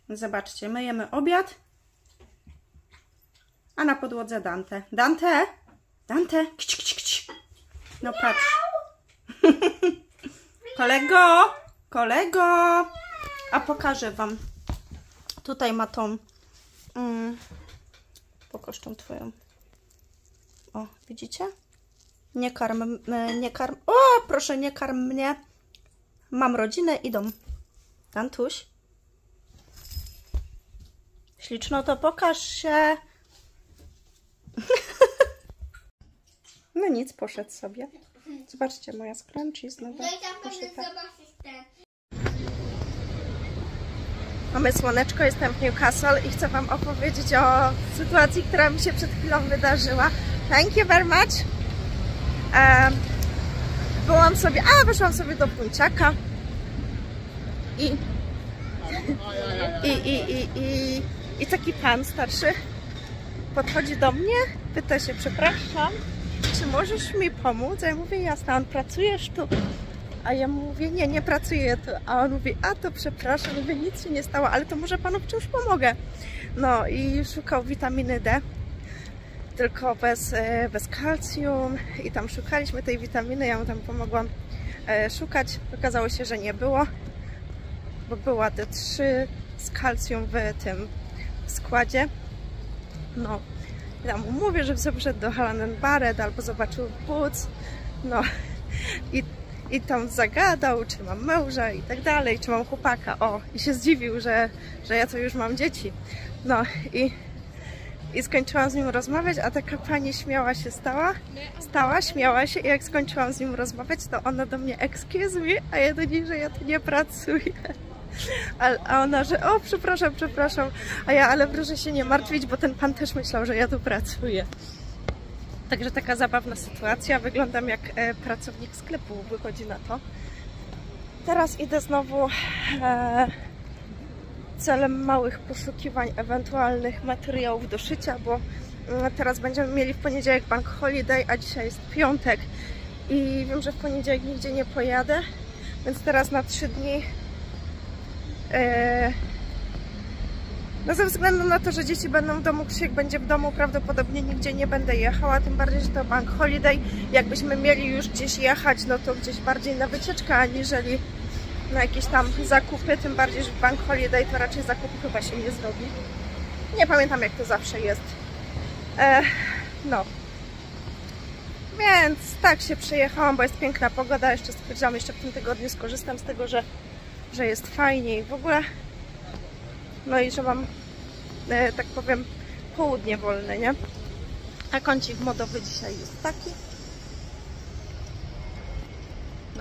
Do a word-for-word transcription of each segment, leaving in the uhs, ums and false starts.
Zobaczcie, my jemy obiad, a na podłodze Dante. Dante! Dante! Kci, kci, kci. No patrz. Kolego! Kolego! A pokażę wam. Tutaj ma tą... Mm, pokaż tą twoją. O, widzicie? Nie karm, nie karm. O, proszę, nie karm mnie. Mam rodzinę, idą. Dantuś. Śliczno, to pokaż się. No nic, poszedł sobie. Zobaczcie, moja scrunchie znowu poszyta. Mamy słoneczko, jestem w Newcastle i chcę wam opowiedzieć o sytuacji, która mi się przed chwilą wydarzyła. Thank you very much. Um, byłam sobie, a wyszłam sobie do Punciaka i i, i, i, i i taki pan starszy podchodzi do mnie, pyta się, przepraszam, czy możesz mi pomóc? A ja mówię, jasne, on pracujesz tu? A ja mówię, nie, nie pracuję tu. A on mówi, a to przepraszam, mówię, nic się nie stało, ale to może panu w czymś pomogę. No i szukał witaminy D, tylko bez, bez kalcjum i tam szukaliśmy tej witaminy, ja mu tam pomogłam szukać. Okazało się, że nie było, bo była D trzy z kalcjum w tym składzie. No, ja mu mówię, żeby sobie poszedł do Helen Barrett albo zobaczył Boots. No i, i tam zagadał, czy mam męża i tak dalej, czy mam chłopaka. O, i się zdziwił, że, że ja to już mam dzieci. No i, i skończyłam z nim rozmawiać, a taka pani śmiała się stała, stała, śmiała się i jak skończyłam z nim rozmawiać, to ona do mnie, excuse me, a ja do niej, że ja tu nie pracuję. A ona, że o, przepraszam, przepraszam, a ja, ale proszę się nie martwić, bo ten pan też myślał, że ja tu pracuję. Także taka zabawna sytuacja, wyglądam jak e, pracownik sklepu, wychodzi na to. Teraz idę znowu e, celem małych poszukiwań ewentualnych materiałów do szycia, bo e, teraz będziemy mieli w poniedziałek bank holiday, a dzisiaj jest piątek i wiem, że w poniedziałek nigdzie nie pojadę, więc teraz na trzy dni no ze względu na to, że dzieci będą w domu, Krzysiek będzie w domu, prawdopodobnie nigdzie nie będę jechała, tym bardziej, że to bank holiday. Jakbyśmy mieli już gdzieś jechać, no to gdzieś bardziej na wycieczkę, aniżeli na jakieś tam zakupy, tym bardziej, że w bank holiday to raczej zakupu chyba się nie zrobi. Nie pamiętam, jak to zawsze jest. E, no. Więc tak się przejechałam, bo jest piękna pogoda, jeszcze stwierdziłam, jeszcze w tym tygodniu skorzystam z tego, że że jest fajnie i w ogóle, no i że mam, e, tak powiem, południe wolne, nie? A kącik modowy dzisiaj jest taki. No.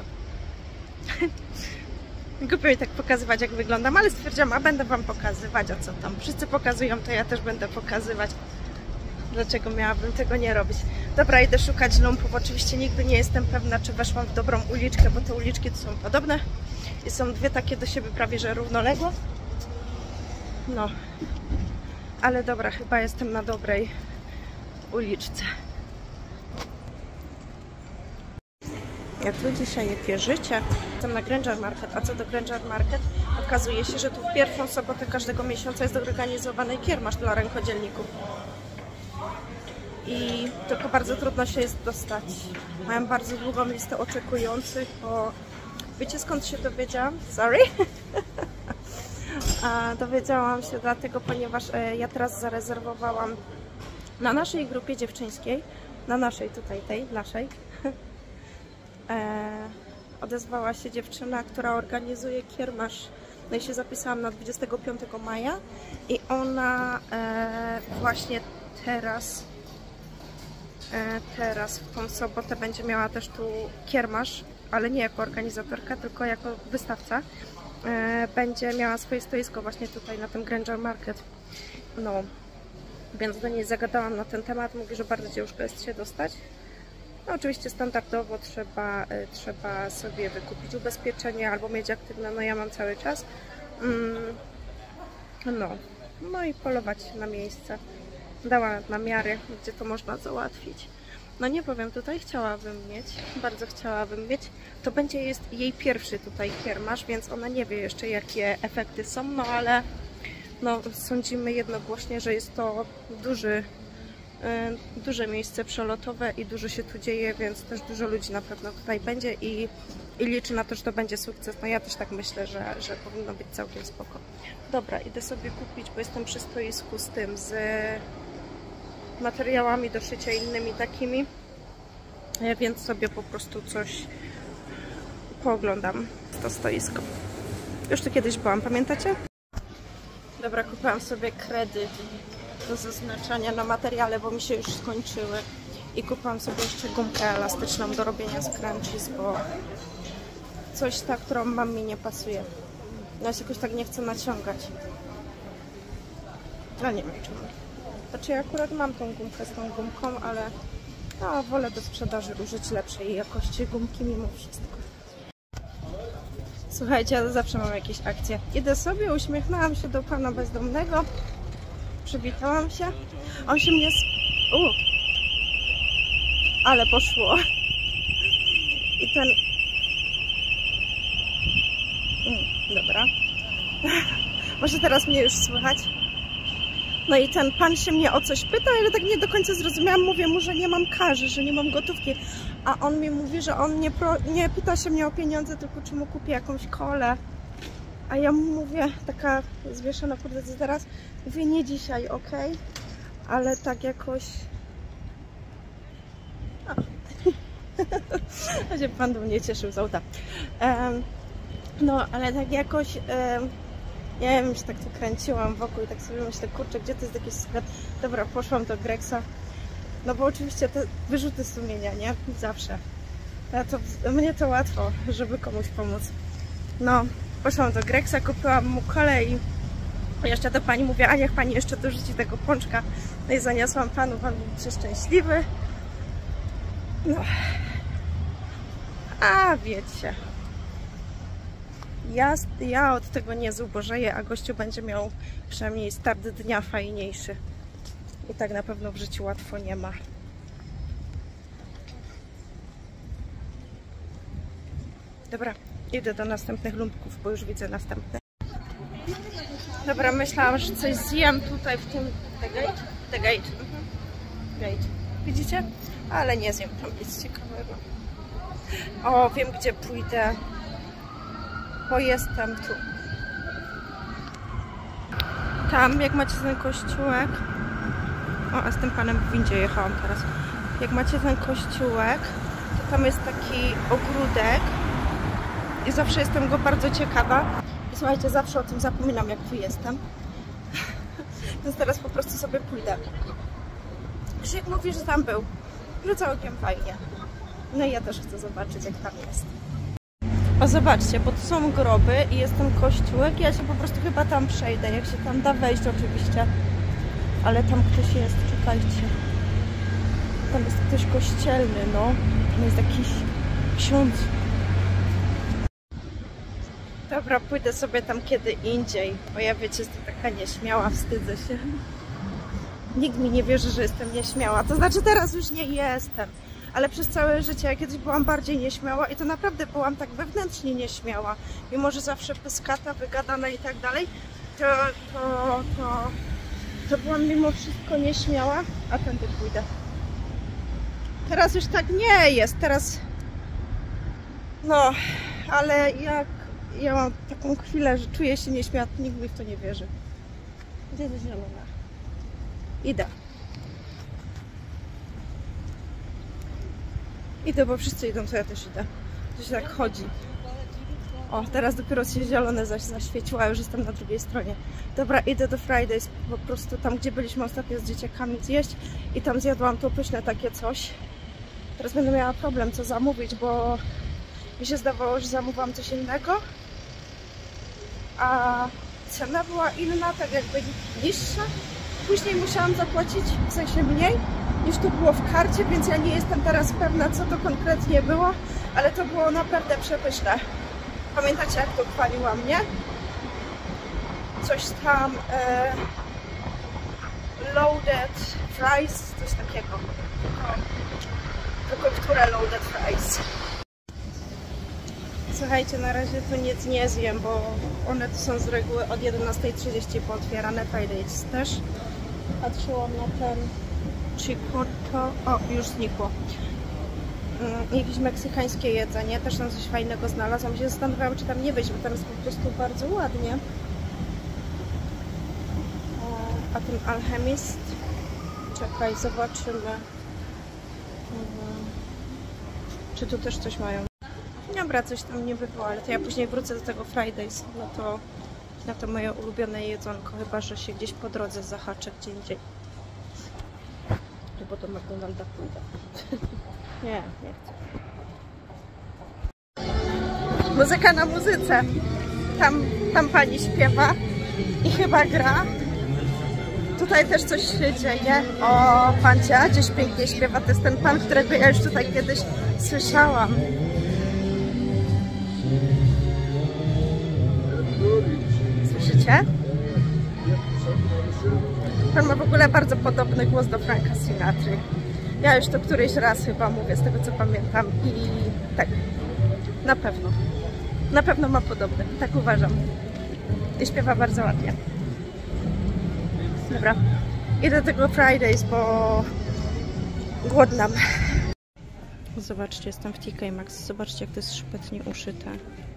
Głupio mi tak pokazywać, jak wyglądam, ale stwierdziłam, a będę wam pokazywać, a co tam wszyscy pokazują, to ja też będę pokazywać. Dlaczego miałabym tego nie robić? Dobra, idę szukać lumpów. Oczywiście nigdy nie jestem pewna, czy weszłam w dobrą uliczkę, bo te uliczki tu są podobne. I są dwie takie do siebie prawie, że równoległe. No. Ale dobra, chyba jestem na dobrej uliczce. Ja tu dzisiaj je pierzycie. Jestem na Granger Market. A co do Granger Market? Okazuje się, że tu w pierwszą sobotę każdego miesiąca jest organizowany kiermasz dla rękodzielników. I tylko bardzo trudno się jest dostać. Mają bardzo długą listę oczekujących, bo wiecie, skąd się dowiedziałam? Sorry. A dowiedziałam się dlatego, ponieważ e, ja teraz zarezerwowałam na naszej grupie dziewczyńskiej, na naszej tutaj, tej, naszej, e, odezwała się dziewczyna, która organizuje kiermasz. No i się zapisałam na dwudziestego piątego maja i ona e, właśnie teraz e, teraz w tą sobotę będzie miała też tu kiermasz, ale nie jako organizatorka, tylko jako wystawca. E, będzie miała swoje stoisko właśnie tutaj na tym Granger Market. No, więc do niej zagadałam na ten temat, mówi, że bardzo ciężko jest się dostać. No oczywiście standardowo trzeba, y, trzeba sobie wykupić ubezpieczenie albo mieć aktywne, no ja mam cały czas. Mm, no, no i polować na miejsce. Dała namiary, gdzie to można załatwić. No nie powiem, tutaj chciałabym mieć, bardzo chciałabym mieć. To będzie jest jej pierwszy tutaj kiermasz, więc ona nie wie jeszcze, jakie efekty są, no ale no, sądzimy jednogłośnie, że jest to duży, yy, duże miejsce przelotowe i dużo się tu dzieje, więc też dużo ludzi na pewno tutaj będzie i, i liczy na to, że to będzie sukces. No ja też tak myślę, że, że powinno być całkiem spoko. Dobra, idę sobie kupić, bo jestem przy stoisku z tym, z materiałami do szycia innymi takimi, więc sobie po prostu coś pooglądam to stoisko. Już tu kiedyś byłam, pamiętacie? Dobra, kupiłam sobie kredyt do zaznaczania na materiale, bo mi się już skończyły. I kupiłam sobie jeszcze gumkę elastyczną do robienia scrunchies, bo coś ta, którą mam, mi nie pasuje. Ja się jakoś tak nie chcę naciągać. No nie wiem czemu. Znaczy ja akurat mam tą gumkę z tą gumką, ale no, wolę do sprzedaży użyć lepszej jakości gumki mimo wszystko. Słuchajcie, ja zawsze mam jakieś akcje. Idę sobie, uśmiechnęłam się do pana bezdomnego, przywitałam się. On się mnie... U, ale poszło. I ten... Mm, dobra. Może teraz mnie już słychać? No i ten pan się mnie o coś pytał, ale tak nie do końca zrozumiałam. Mówię mu, że nie mam karzy, że nie mam gotówki. A on mi mówi, że on nie, pro, nie pyta się mnie o pieniądze, tylko czy mu kupię jakąś kolę. A ja mu mówię, taka zwieszona kurde teraz, mówię nie dzisiaj, ok? Ale tak jakoś... A się pan do mnie cieszył z auta. Um, no, ale tak jakoś... Um, nie wiem, się tak tu kręciłam wokół i tak sobie myślę, kurczę, gdzie to jest jakiś sklep? Dobra, poszłam do Grexa. No bo oczywiście te wyrzuty sumienia, nie? Zawsze. Ja to, mnie to łatwo, żeby komuś pomóc. No, poszłam do Grexa, kupiłam mu kolę i jeszcze do pani mówię, a niech pani jeszcze dorzuci tego pączka. No i zaniosłam panu, pan był przeszczęśliwy. No. A wiecie... Ja, ja od tego nie zubożeję, a gościu będzie miał przynajmniej start dnia fajniejszy. I tak na pewno w życiu łatwo nie ma. Dobra, idę do następnych lumpków, bo już widzę następne. Dobra, myślałam, że coś zjem tutaj w tym... The gate? The gate. Mhm. Gate. Widzicie? Ale nie zjem tam nic ciekawego. O, wiem gdzie pójdę. Bo jestem tu. Tam, jak macie ten kościółek... O, a z tym panem w windzie jechałam teraz. Jak macie ten kościółek, to tam jest taki ogródek. I zawsze jestem go bardzo ciekawa. I słuchajcie, zawsze o tym zapominam, jak tu jestem. Więc teraz po prostu sobie pójdę. Krzyk mówi, że tam był. Że całkiem fajnie. No i ja też chcę zobaczyć, jak tam jest. O, zobaczcie, bo tu są groby i jest ten kościółek. Ja się po prostu chyba tam przejdę, jak się tam da wejść oczywiście. Ale tam ktoś jest, czekajcie. Tam jest ktoś kościelny, no. Tam jest jakiś ksiądz. Dobra, pójdę sobie tam kiedy indziej, bo ja wiecie, jestem taka nieśmiała, wstydzę się. Nikt mi nie wierzy, że jestem nieśmiała. To znaczy teraz już nie jestem. Ale przez całe życie, ja kiedyś byłam bardziej nieśmiała i to naprawdę byłam tak wewnętrznie nieśmiała. Mimo że zawsze pyskata, wygadana i tak dalej, to, to, to, to byłam mimo wszystko nieśmiała, a tędy pójdę. Teraz już tak nie jest, teraz... No, ale jak ja mam taką chwilę, że czuję się nieśmiała, to nikt mi w to nie wierzy. Gdzie jest zielona? Idę. Idę, bo wszyscy idą, to ja też idę. To się tak chodzi. O, teraz dopiero się zielone zaś zaświeciło, a już jestem na drugiej stronie. Dobra, idę do Fridays, po prostu tam, gdzie byliśmy ostatnio z dzieciakami zjeść i tam zjadłam to pyszne takie coś. Teraz będę miała problem, co zamówić, bo mi się zdawało, że zamówiłam coś innego, a cena była inna, tak jakby niższa. Później musiałam zapłacić, w sensie mniej, niż to było w karcie, więc ja nie jestem teraz pewna, co to konkretnie było, ale to było naprawdę przepyszne. Pamiętacie, jak to chwaliła mnie? Coś tam... E, loaded fries, coś takiego. Tylko, tylko które loaded fries? Słuchajcie, na razie tu nic nie zjem, bo one tu są z reguły od jedenastej trzydzieści pootwierane. Fridays też. Patrzyłam na ten chicoto. O, już znikło. Mm, jakieś meksykańskie jedzenie. Też tam coś fajnego znalazłam. Się zastanawiałam, czy tam nie wejść, bo tam jest po prostu bardzo ładnie. O, a ten alchemist. Czekaj, zobaczymy. Mhm. Czy tu też coś mają? Dobra, coś tam nie było, ale to ja później wrócę do tego Fridays. No to na to moje ulubione jedzonko, chyba że się gdzieś po drodze zahaczę gdzie indziej. Albo do McDonalda pójdę. Nie, nie chcę. Muzyka na muzyce. Tam, tam pani śpiewa i chyba gra. Tutaj też coś się dzieje. O, pan Cia gdzieś pięknie śpiewa. To jest ten pan, którego ja już tutaj kiedyś słyszałam. Słyszycie? Pan ma w ogóle bardzo podobny głos do Franka Sinatry. Ja już to któryś raz chyba mówię, z tego co pamiętam. I tak, na pewno. Na pewno ma podobny, tak uważam. I śpiewa bardzo ładnie. Dobra, idę do tego Fridays, bo głodnam. Zobaczcie, jestem w T K Maxx. Zobaczcie, jak to jest szpetnie uszyte.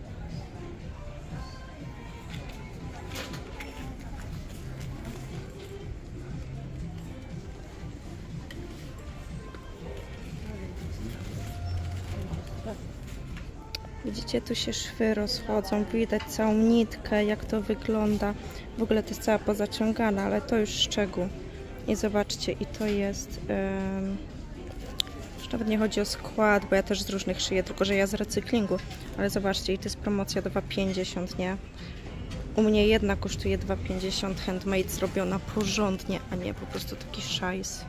Widzicie, tu się szwy rozchodzą, widać całą nitkę, jak to wygląda. W ogóle to jest cała pozaciągana, ale to już szczegół. I zobaczcie, i to jest... Um, już nawet nie chodzi o skład, bo ja też z różnych szyję, tylko że ja z recyklingu. Ale zobaczcie, i to jest promocja dwa pięćdziesiąt, nie? U mnie jedna kosztuje dwa pięćdziesiąt, handmade zrobiona porządnie, a nie po prostu taki szajs.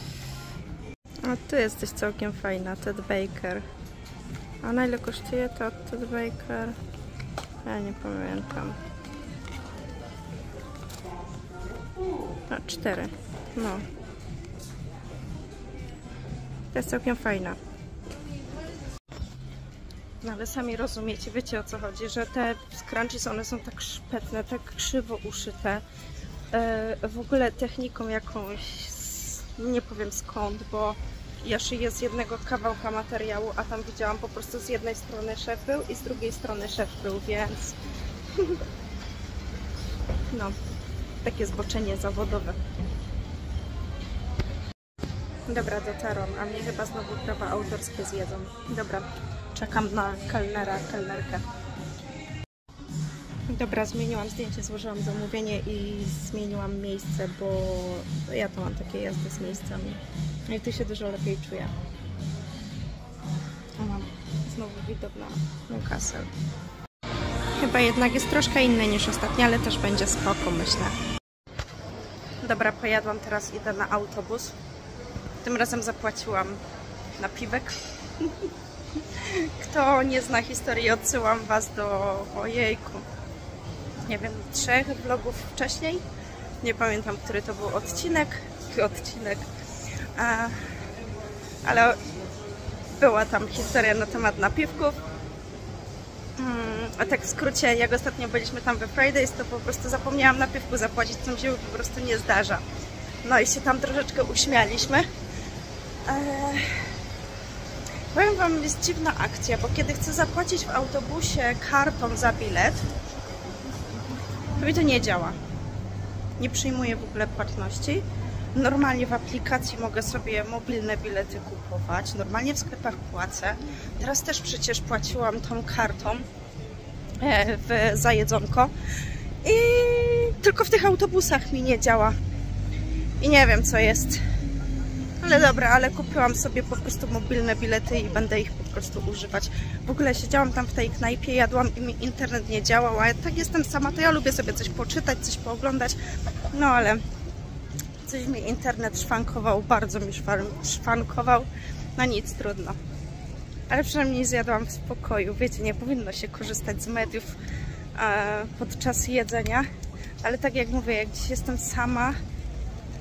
A tu jesteś całkiem fajna, Ted Baker. A na ile kosztuje to Ted Baker? Ja nie pamiętam. A, cztery. No. To jest całkiem fajna. No ale sami rozumiecie, wiecie o co chodzi, że te scrunchies, one są tak szpetne, tak krzywo uszyte. Yy, w ogóle techniką jakąś, nie powiem skąd, bo ja szyję z jednego kawałka materiału, a tam widziałam po prostu z jednej strony szef był i z drugiej strony szef był, więc no, takie zboczenie zawodowe. Dobra, dotarłam, a mnie chyba znowu prawa autorskie zjedzą. Dobra, czekam na kelnera, kelnerkę. Dobra, zmieniłam zdjęcie, złożyłam zamówienie i zmieniłam miejsce, bo ja to mam takie jazdy z miejscami. I tu się dużo lepiej czuję. O, mam znowu widok na Newcastle. Chyba jednak jest troszkę inny niż ostatnio, ale też będzie spoko, myślę. Dobra, pojadłam, teraz idę na autobus. Tym razem zapłaciłam na piwek. Kto nie zna historii, odsyłam was do, ojejku, nie wiem, trzech vlogów wcześniej. Nie pamiętam, który to był odcinek. Odcinek. A, ale była tam historia na temat napiwków. A tak w skrócie, jak ostatnio byliśmy tam we Fridays, to po prostu zapomniałam napiwku zapłacić, co mi się po prostu nie zdarza. No i się tam troszeczkę uśmialiśmy. Eee, powiem wam, jest dziwna akcja, bo kiedy chcę zapłacić w autobusie kartą za bilet, to mi to nie działa. Nie przyjmuję w ogóle płatności. Normalnie w aplikacji mogę sobie mobilne bilety kupować. Normalnie w sklepach płacę. Teraz też przecież płaciłam tą kartą e, w, za jedzonko. I tylko w tych autobusach mi nie działa. I nie wiem, co jest. Ale dobra, ale kupiłam sobie po prostu mobilne bilety i będę ich po prostu używać. W ogóle siedziałam tam w tej knajpie, jadłam i mi internet nie działał, a ja tak jestem sama, to ja lubię sobie coś poczytać, coś pooglądać. No ale coś mi internet szwankował, bardzo mi szwankował. No nic, trudno. Ale przynajmniej zjadłam w spokoju. Wiecie, nie powinno się korzystać z mediów e, podczas jedzenia. Ale tak jak mówię, jak dziś jestem sama,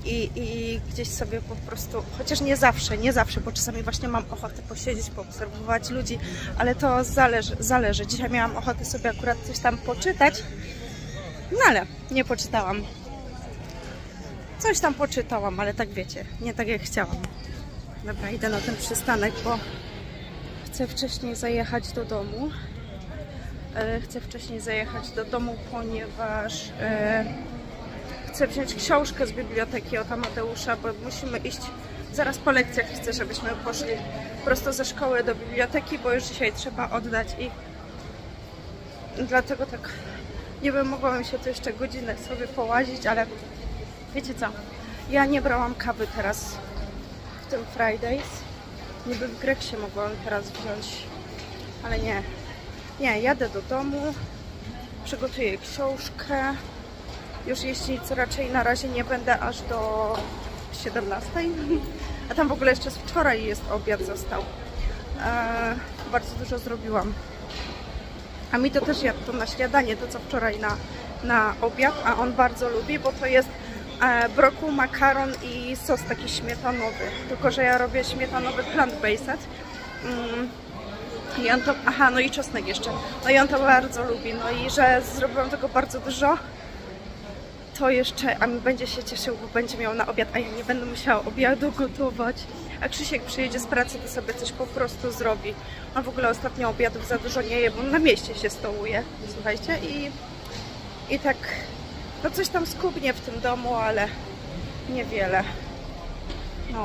i, i gdzieś sobie po prostu, chociaż nie zawsze, nie zawsze, bo czasami właśnie mam ochotę posiedzieć, poobserwować ludzi, ale to zależy, zależy. Dzisiaj miałam ochotę sobie akurat coś tam poczytać, no ale nie poczytałam. Coś tam poczytałam, ale tak wiecie, nie tak jak chciałam. Dobra, idę na ten przystanek, bo chcę wcześniej zajechać do domu. Chcę wcześniej zajechać do domu, ponieważ chcę wziąć książkę z biblioteki od Amadeusza, bo musimy iść zaraz po lekcjach. Chcę, żebyśmy poszli prosto ze szkoły do biblioteki, bo już dzisiaj trzeba oddać i dlatego tak nie wiem, mogłabym się tu jeszcze godzinę sobie połazić, ale wiecie co, ja nie brałam kawy teraz w tym Fridays. Niby w Greksie mogłam teraz wziąć, ale nie. Nie, jadę do domu, przygotuję książkę. Już jeździć raczej na razie nie będę aż do siedemnastej. A tam w ogóle jeszcze z wczoraj jest obiad został. Eee, bardzo dużo zrobiłam. A mi to też jadł to na śniadanie, to co wczoraj na, na obiad, a on bardzo lubi, bo to jest e, brokuł, makaron i sos taki śmietanowy. Tylko że ja robię śmietanowy plant-based. Mm. I on to, aha, no i czosnek jeszcze. No i on to bardzo lubi. No i że zrobiłam tego bardzo dużo, to jeszcze, a mi będzie się cieszył, bo będzie miał na obiad, a ja nie będę musiała obiadu gotować. A Krzysiek przyjedzie z pracy, to sobie coś po prostu zrobi. On w ogóle ostatnio obiadów za dużo nie je, bo na mieście się stołuje. Słuchajcie, i, i tak, no coś tam skubnie w tym domu, ale niewiele. No.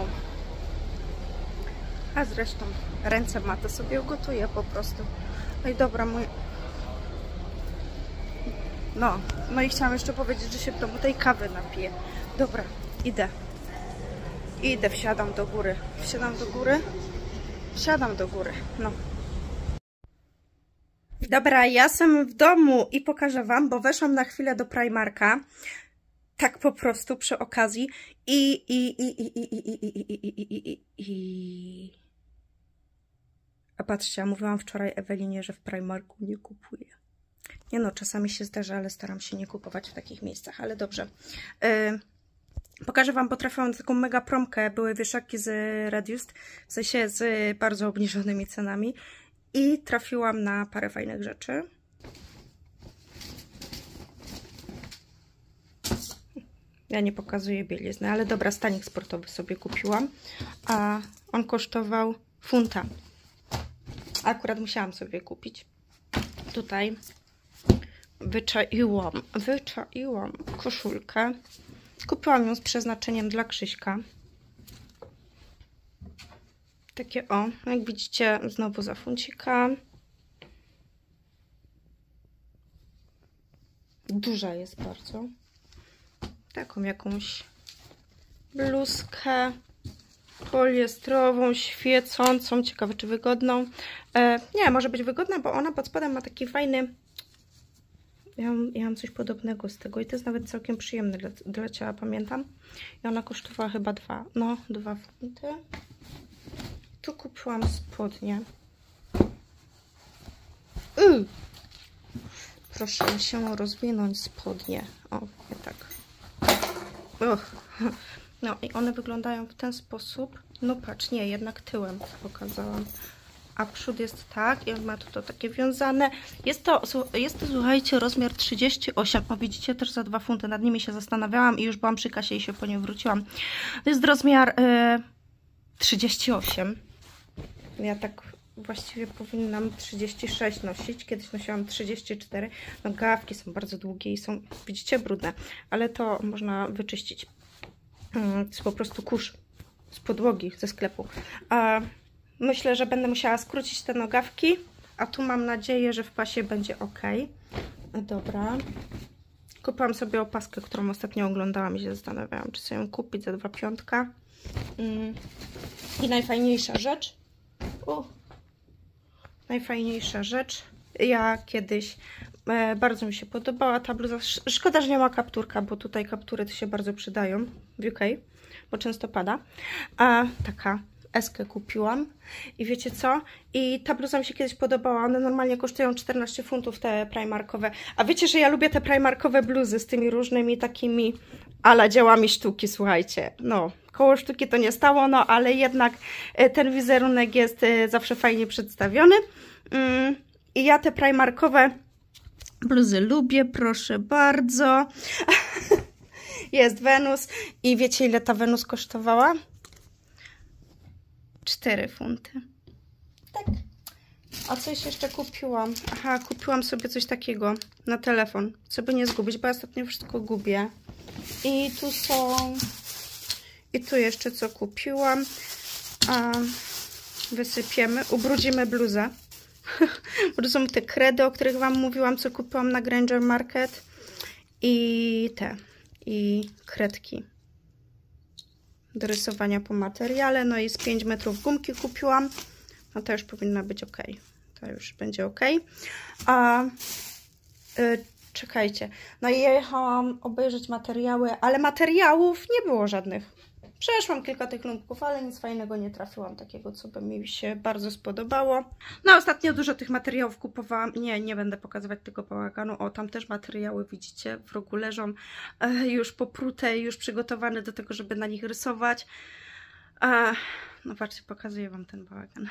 A zresztą ręce ma, to sobie ugotuję po prostu. No i dobra, mój... No, no i chciałam jeszcze powiedzieć, że się w domu tej kawy napiję. Dobra, idę. Idę, wsiadam do góry. Wsiadam do góry. Wsiadam do góry, no. Dobra, ja jestem w domu i pokażę wam, bo weszłam na chwilę do Primarka. Tak po prostu przy okazji. I, i, i, i, i, i, i, i, i, i, i, i. A patrzcie, ja mówiłam wczoraj Ewelinie, że w Primarku nie kupuję. Nie no, czasami się zdarza, ale staram się nie kupować w takich miejscach, ale dobrze. Yy, pokażę wam, bo trafiłam na taką mega promkę. Były wieszaki z Reduced, w sensie z bardzo obniżonymi cenami. I trafiłam na parę fajnych rzeczy. Ja nie pokazuję bielizny, ale dobra, stanik sportowy sobie kupiłam. A on kosztował funta. Akurat musiałam sobie kupić. Tutaj wyczaiłam, wyczaiłam koszulkę. Kupiłam ją z przeznaczeniem dla Krzyśka. Takie o, jak widzicie, znowu za funcika. Duża jest bardzo. Taką jakąś bluzkę poliestrową, świecącą. Ciekawe, czy wygodną. E, nie, może być wygodna, bo ona pod spodem ma taki fajny... Ja mam, ja mam coś podobnego z tego i to jest nawet całkiem przyjemne dla, dla ciała, pamiętam. I ona kosztowała chyba dwa, no, dwa funty. Tu kupiłam spodnie. Yy. Proszę się rozwinąć spodnie. O, nie tak. Uch. No i one wyglądają w ten sposób. No patrz, nie, jednak tyłem pokazałam. A przód jest tak i on ma tu to takie wiązane. Jest to, jest to, słuchajcie, rozmiar trzydzieści osiem. O, widzicie, też za dwa funty. Nad nimi się zastanawiałam i już byłam przy kasie i się po nie wróciłam. To jest rozmiar y, trzydzieści osiem. Ja tak właściwie powinnam trzydzieści sześć nosić. Kiedyś nosiłam trzydzieści cztery. No, gaławki są bardzo długie i są, widzicie, brudne. Ale to można wyczyścić. To jest po prostu kurz z podłogi, ze sklepu. A myślę, że będę musiała skrócić te nogawki, a tu mam nadzieję, że w pasie będzie ok. Dobra. Kupiłam sobie opaskę, którą ostatnio oglądałam i się zastanawiałam, czy sobie ją kupić za dwa piątka. I najfajniejsza rzecz. U, najfajniejsza rzecz. Ja kiedyś e, bardzo mi się podobała ta bluza. Szkoda, że nie ma kapturka, bo tutaj kaptury to się bardzo przydają w U K, bo często pada. A taka eskę kupiłam i wiecie co? I ta bluza mi się kiedyś podobała. One normalnie kosztują czternaście funtów, te primarkowe. A wiecie, że ja lubię te primarkowe bluzy z tymi różnymi takimi ala dziełami sztuki, słuchajcie. No, koło sztuki to nie stało, no ale jednak ten wizerunek jest zawsze fajnie przedstawiony. I ja te primarkowe bluzy lubię, proszę bardzo. Jest Wenus i wiecie, ile ta Wenus kosztowała? cztery funty. Tak. A coś jeszcze kupiłam. Aha, kupiłam sobie coś takiego na telefon, żeby nie zgubić, bo ja ostatnio wszystko gubię. I tu są... I tu jeszcze co kupiłam. A, wysypiemy, ubrudzimy bluzę. Bo są te kredy, o których wam mówiłam, co kupiłam na Granger Market. I te. I kredki do rysowania po materiale. No i z pięć metrów gumki kupiłam. No to już powinna być ok. To już będzie ok. A yy, czekajcie. No i ja jechałam obejrzeć materiały, ale materiałów nie było żadnych. Przeszłam kilka tych lunków, ale nic fajnego nie trafiłam, takiego, co by mi się bardzo spodobało. No ostatnio dużo tych materiałów kupowałam. Nie, nie będę pokazywać tego bałaganu. O, tam też materiały, widzicie, w rogu leżą e, już poprute, już przygotowane do tego, żeby na nich rysować. E, no patrzcie, pokazuję wam ten bałagan.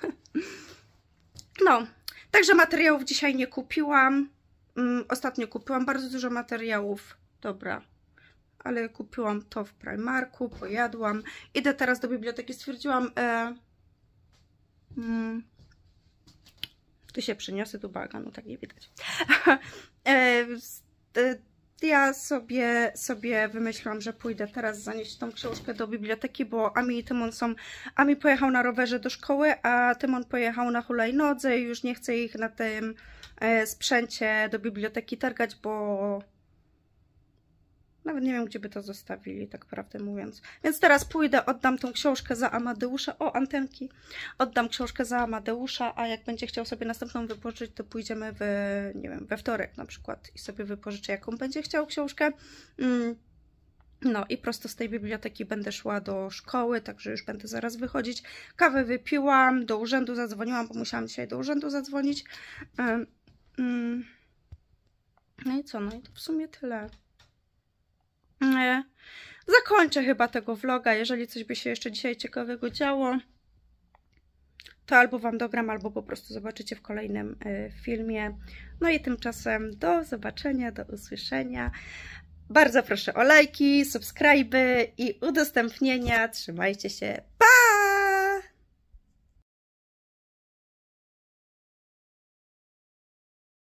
No, także materiałów dzisiaj nie kupiłam. Um, ostatnio kupiłam bardzo dużo materiałów. Dobra. Ale kupiłam to w Primarku, pojadłam. Idę teraz do biblioteki, stwierdziłam... E, mm, tu się przyniosę, tu bałaganu, tak nie widać. e, e, ja sobie, sobie wymyśliłam, że pójdę teraz zanieść tą książkę do biblioteki, bo Ami i Tymon są... Ami pojechał na rowerze do szkoły, a Tymon pojechał na hulajnodze i już nie chce ich na tym e, sprzęcie do biblioteki targać, bo... Nawet nie wiem, gdzie by to zostawili, tak prawdę mówiąc. Więc teraz pójdę, oddam tą książkę za Amadeusza. O, antenki. Oddam książkę za Amadeusza, a jak będzie chciał sobie następną wypożyczyć, to pójdziemy w, nie wiem, we wtorek na przykład i sobie wypożyczę, jaką będzie chciał książkę. No i prosto z tej biblioteki będę szła do szkoły, także już będę zaraz wychodzić. Kawę wypiłam, do urzędu zadzwoniłam, bo musiałam dzisiaj do urzędu zadzwonić. No i co? No i to w sumie tyle. Zakończę chyba tego vloga. Jeżeli coś by się jeszcze dzisiaj ciekawego działo, to albo wam dogram, albo po prostu zobaczycie w kolejnym filmie. No i tymczasem do zobaczenia, do usłyszenia. Bardzo proszę o lajki, subskryby i udostępnienia. Trzymajcie się.